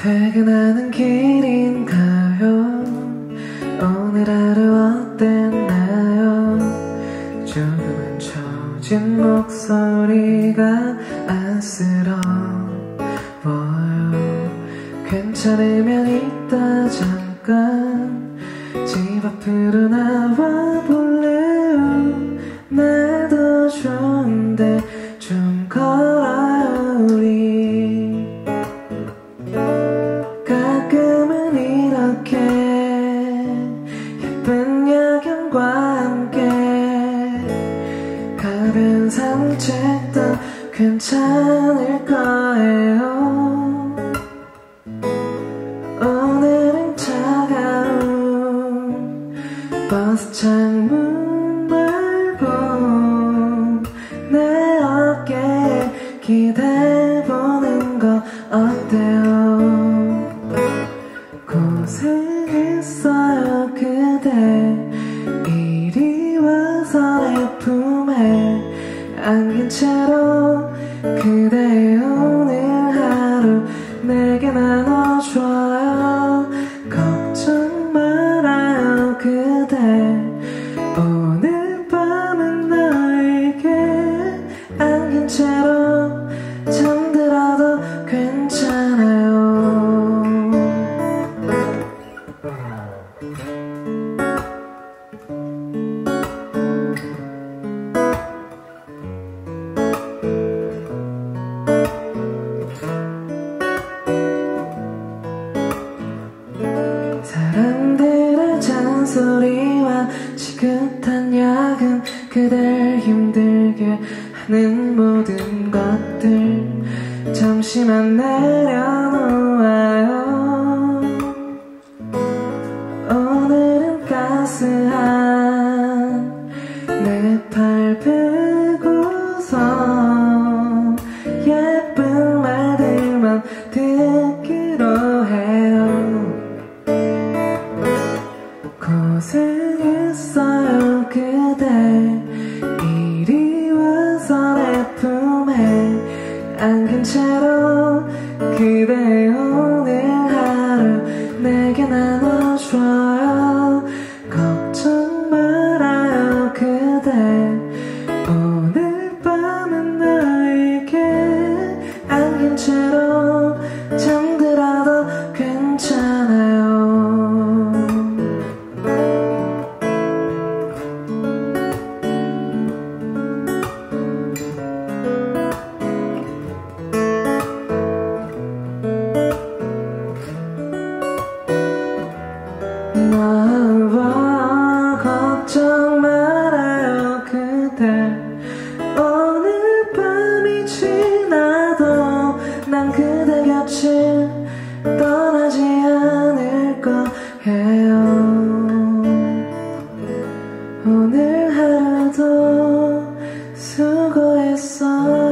퇴근하는 길인가요? 오늘 하루 어땠나요? 조금은 처진 목소리가 안쓰러워요. 괜찮으면 이따 잠깐 집 앞으로 나와 볼래요? 날도 좋은데 좀 걸어요 우리. 가끔은 이렇게 예쁜 야경과 함께 가벼운 산책도 괜찮을 거예요. 오늘은 차가운 버스 창문 말고 내 어깨에 기대보는 거 어때요? 고생했어요 그대. 이리 와서 내 품에 안긴 채로 그대의 오늘 하루 내게 나눠줘요. 걱정 말아요 그대. 오늘 밤은 너에게 안긴 채로 잠들어도 괜찮아요. 사람들의 잔소리와 지긋한 야근, 그댈 힘들게 하는 모든 것들 잠시만 내려놓아요. 오늘은 따스한 내 팔 베고서 예쁜 말들만 듣기로 해요. 고생했어요 그대. 이리 와서 내 품에 안긴 채로 그대의 오늘 하루 내게 나눠줘요. 걱정 말아요 그대. 오늘 밤은 너에게 안긴 채로 잠들어도 괜찮아요. 나와 걱정 말아요 그대. 오늘 밤이 지나도 난 그대 곁을 떠나지 않을 거예요. 오늘 하루도 수고했어.